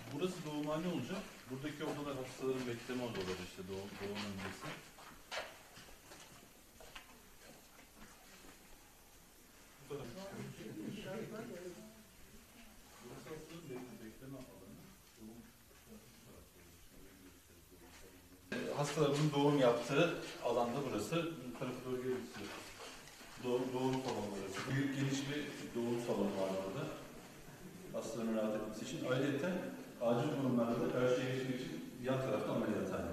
Burası doğumhane olacak. Buradaki odalar hastaların bekleme odaları işte doğum öncesi. Hastaların doğum yaptığı alanda burası. Bu tarafa doğru gelirse doğum salonları. Büyük geniş bir doğum salonu var burada. Hastaların rahat etmesi için. Ayrıca acil durumlarda da karşıya geçmek için yan tarafta ameliyathane.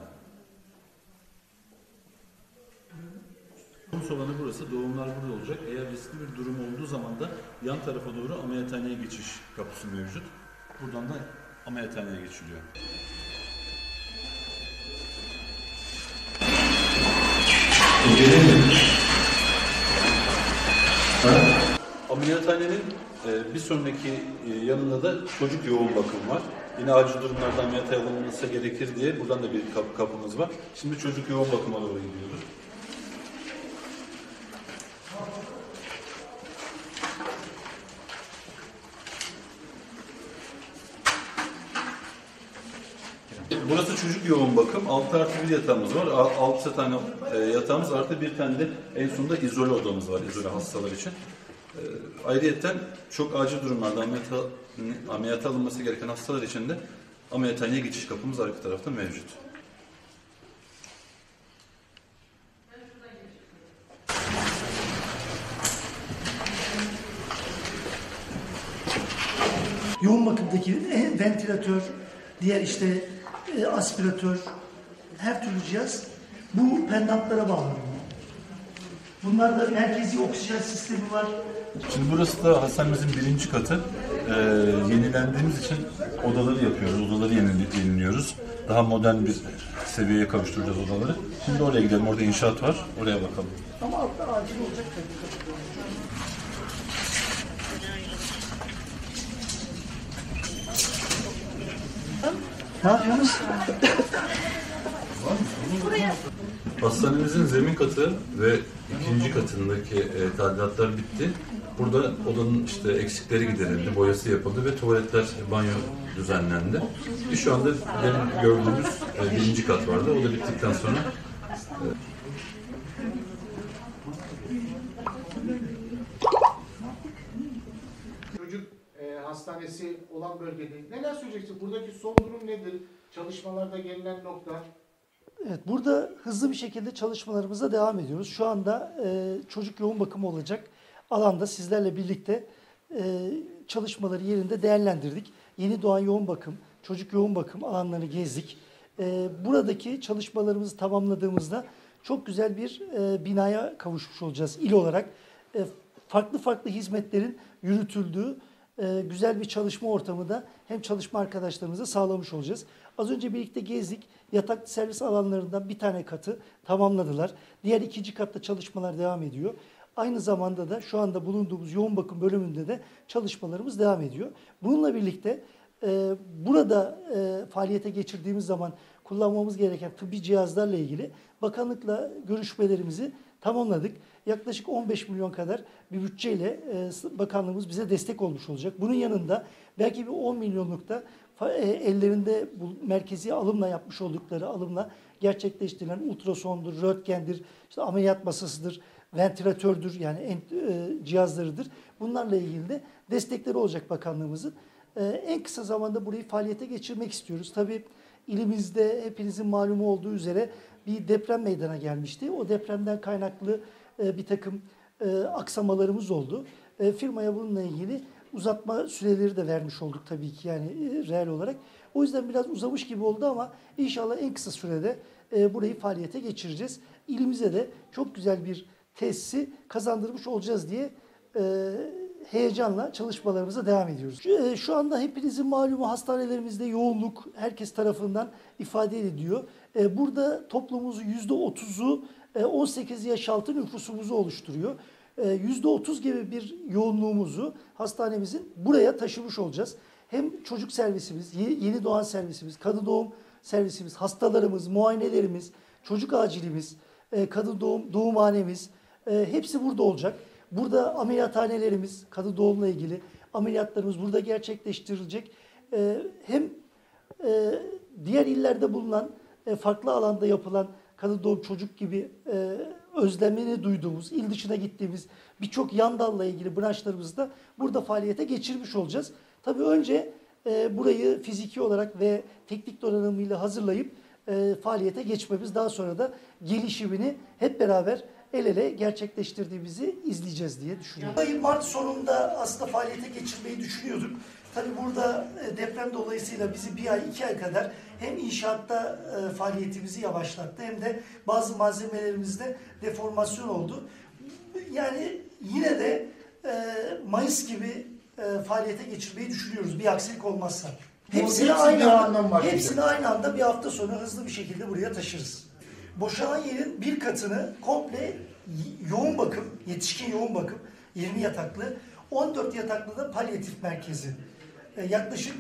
Doğum salonu burası. Doğumlar burada olacak. Eğer riskli bir durum olduğu zaman da yan tarafa doğru ameliyathaneye geçiş kapısı mevcut. Buradan da ameliyathaneye geçiliyor. Ameliyathanenin bir sonraki yanında da çocuk yoğun bakım var. Yine acil durumlarda ameliyata alınması gerekir diye buradan da bir kapımız var. Şimdi çocuk yoğun bakıma doğru gidiyoruz. Burası çocuk yoğun bakım. 6+1 yatağımız var. 6 tane yatağımız artı bir tane de en sonunda izole odamız var izole hastalar için. Ayrıyeten çok acil durumlarda ameliyata alınması gereken hastalar için de ameliyathaneye geçiş kapımız arka tarafta mevcut. Yoğun bakımdaki ventilatör, diğer işte aspiratör, her türlü cihaz bu pendantlara bağlanıyor. Bunlarda merkezi oksijen sistemi var. Şimdi burası da hastanemizin 1. katı. Yenilendiğimiz için odaları yapıyoruz, odaları yeniliyoruz. Daha modern bir seviyeye kavuşturacağız odaları. Şimdi oraya gidelim, orada inşaat var, oraya bakalım. Ama altta acil olacak tabii. Ne yapıyorsunuz? Hastanemizin zemin katı ve 2. katındaki tadilatlar bitti. Burada odanın işte eksikleri giderildi, boyası yapıldı ve tuvaletler, banyo düzenlendi. Şu anda benim gördüğümüz 1. kat vardı. O da bittikten sonra Çocuk hastanesi olan bölgede neler söyleyeceksin? Buradaki son durum nedir? Çalışmalarda gelinen nokta. Evet, burada hızlı bir şekilde çalışmalarımıza devam ediyoruz. Şu anda çocuk yoğun bakımı olacak alanda sizlerle birlikte çalışmaları yerinde değerlendirdik. Yeni doğan yoğun bakım, çocuk yoğun bakım alanlarını gezdik. Buradaki çalışmalarımızı tamamladığımızda çok güzel bir binaya kavuşmuş olacağız il olarak. Farklı farklı hizmetlerin yürütüldüğü güzel bir çalışma ortamı da hem çalışma arkadaşlarımıza sağlamış olacağız. Az önce birlikte gezdik. Yatak servis alanlarından bir tane katı tamamladılar. Diğer 2. katta çalışmalar devam ediyor. Aynı zamanda da şu anda bulunduğumuz yoğun bakım bölümünde de çalışmalarımız devam ediyor. Bununla birlikte burada faaliyete geçirdiğimiz zaman kullanmamız gereken tıbbi cihazlarla ilgili bakanlıkla görüşmelerimizi tamamladık. Yaklaşık 15 milyon kadar bir bütçeyle bakanlığımız bize destek olmuş olacak. Bunun yanında belki bir 10 milyonluk da ellerinde bu merkezi alımla yapmış oldukları alımla gerçekleştirilen ultrasondur, röntgendir, işte ameliyat masasıdır, ventilatördür yani cihazlarıdır. Bunlarla ilgili de destekleri olacak bakanlığımızın. En kısa zamanda burayı faaliyete geçirmek istiyoruz. Tabii ilimizde hepinizin malumu olduğu üzere bir deprem meydana gelmişti. O depremden kaynaklı bir takım aksamalarımız oldu. Firmaya bununla ilgili uzatma süreleri de vermiş olduk tabii ki yani reel olarak. O yüzden biraz uzamış gibi oldu ama inşallah en kısa sürede burayı faaliyete geçireceğiz. İlimize de çok güzel bir tesisi kazandırmış olacağız diye heyecanla çalışmalarımıza devam ediyoruz. Şu anda hepinizin malumu hastanelerimizde yoğunluk herkes tarafından ifade ediliyor. Burada toplumumuzun %30'u 18 yaş altı nüfusumuzu oluşturuyor. %30 gibi bir yoğunluğumuzu hastanemizin buraya taşımış olacağız. Hem çocuk servisimiz, yeni doğan servisimiz, kadın doğum servisimiz, hastalarımız, muayenelerimiz, çocuk acilimiz, kadın doğumhanemiz hepsi burada olacak. Burada ameliyathanelerimiz, kadın doğumla ilgili ameliyatlarımız burada gerçekleştirilecek. Hem diğer illerde bulunan, farklı alanda yapılan kadın doğum çocuk gibi özlemini duyduğumuz, il dışına gittiğimiz birçok yan dalla ilgili branşlarımızı da burada faaliyete geçirmiş olacağız. Tabii önce burayı fiziki olarak ve teknik donanımıyla hazırlayıp faaliyete geçmemiz, daha sonra da gelişimini hep beraber el ele gerçekleştirdiğimizi izleyeceğiz diye düşünüyorum. Burayı Mart sonunda aslında faaliyete geçirmeyi düşünüyorduk. Tabii burada deprem dolayısıyla bizi bir ay, 2 ay kadar hem inşaatta faaliyetimizi yavaşlattı hem de bazı malzemelerimizde deformasyon oldu. Yani yine de Mayıs gibi faaliyete geçirmeyi düşünüyoruz bir aksilik olmazsa. Hepsini aynı anda bir hafta sonra hızlı bir şekilde buraya taşırız. Boşalan yerin bir katını komple yoğun bakım, yetişkin yoğun bakım, 20 yataklı, 14 yataklı da palyatif merkezi. Yaklaşık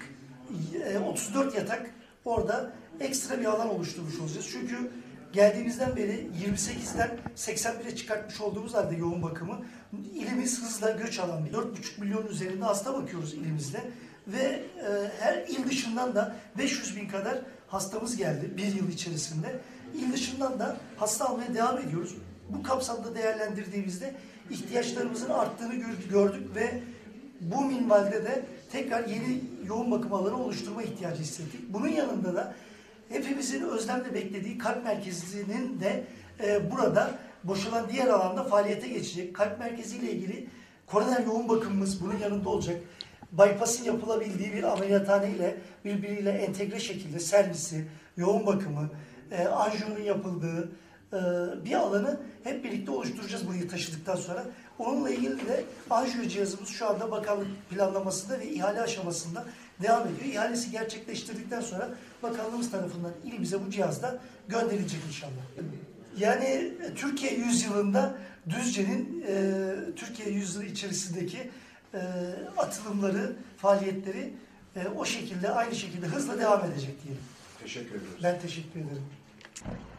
34 yatak orada ekstra bir alan oluşturmuş olacağız. Çünkü geldiğimizden beri 28'den 81'e çıkartmış olduğumuz halde yoğun bakımı, ilimiz hızla göç alan, 4,5 milyon üzerinde hasta bakıyoruz ilimizde. Ve her il dışından da 500 bin kadar hastamız geldi bir yıl içerisinde. İl dışından da hasta almaya devam ediyoruz. Bu kapsamda değerlendirdiğimizde ihtiyaçlarımızın arttığını gördük ve bu minvalde de tekrar yeni yoğun bakım alanı oluşturma ihtiyacı hissettik. Bunun yanında da hepimizin özlemle beklediği kalp merkezinin de burada boşalan diğer alanda faaliyete geçecek. Kalp merkeziyle ilgili koroner yoğun bakımımız bunun yanında olacak. Bypass'ın yapılabildiği bir ameliyathane ile birbiriyle entegre şekilde servisi, yoğun bakımı, anjiyonun yapıldığı bir alanı hep birlikte oluşturacağız burayı taşıdıktan sonra. Onunla ilgili de anjiyo cihazımız şu anda bakanlık planlamasında ve ihale aşamasında devam ediyor. İhalesi gerçekleştirdikten sonra bakanlığımız tarafından ilimize bu cihaz da gönderilecek inşallah. Yani Türkiye yüzyılında Düzce'nin Türkiye yüzyılı içerisindeki atılımları, faaliyetleri o şekilde, aynı şekilde hızla devam edecek diyelim. Teşekkür ediyoruz. Ben teşekkür ederim.